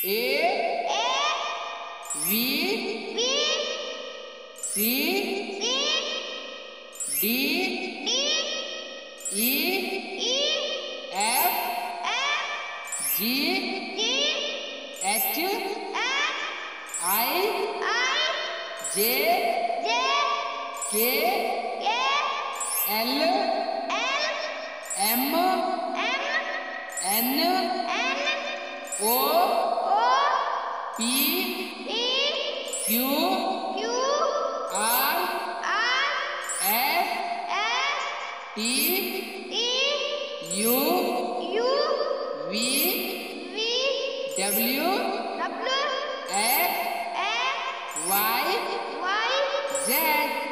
A V C D E F G H I J K L M N O P Q R S T U V W X Y Z